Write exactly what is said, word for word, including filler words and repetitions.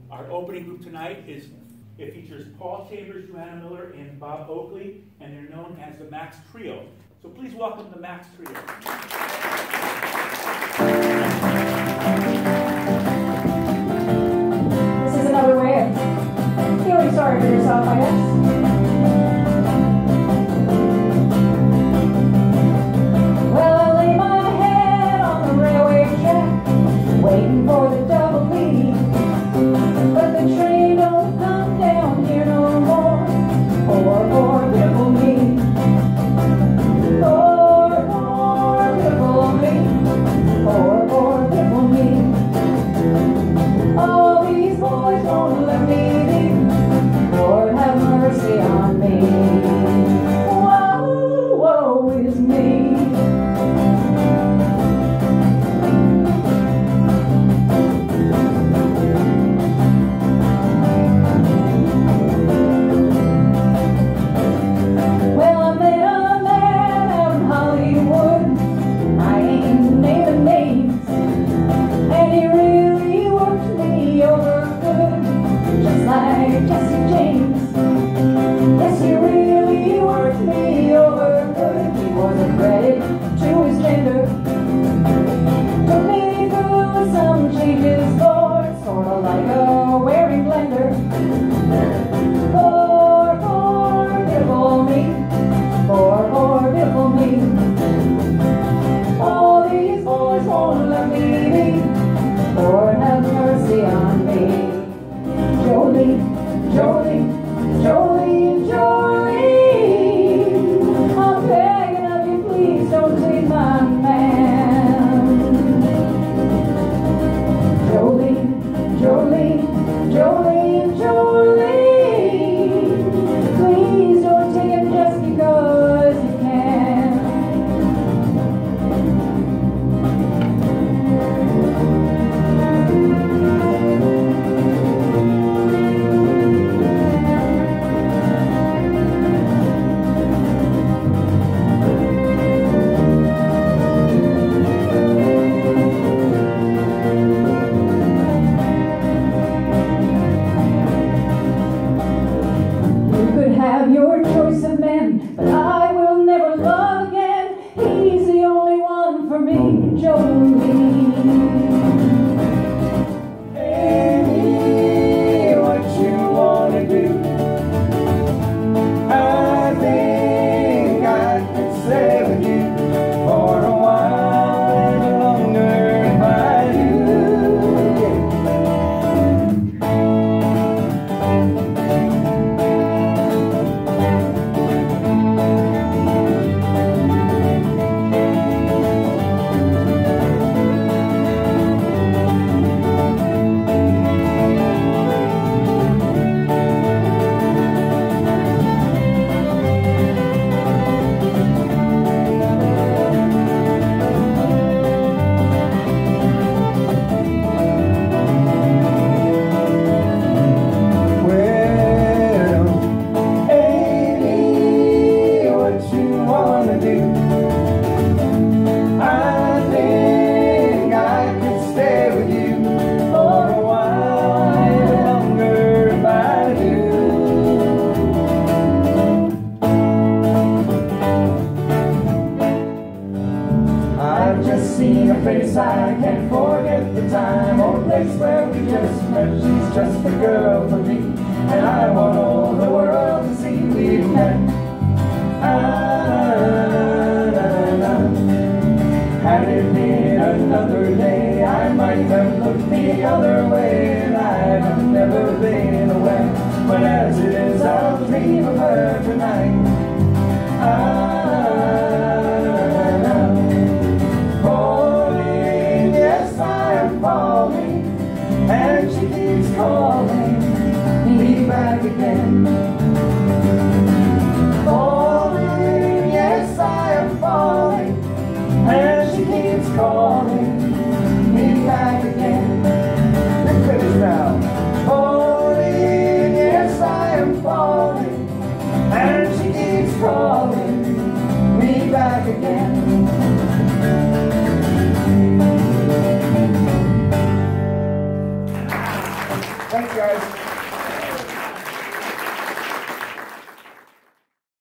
Our opening group tonight is, it features Paul Chambers, Joanna Miller, and Bob Oakley, and they're known as the Macks Trio. So please welcome the Macks Trio. This is another way of feeling sorry for yourself, I guess. Well, I lay my head on the railway track, waiting for the double lead. But the train don't come down here no more. Poor, poor, pitiful me. Poor, poor, pitiful me. Poor, poor, pitiful me. All these boys won't let me be. Lord, have mercy on me. Woe, woe is me. Thanks, guys.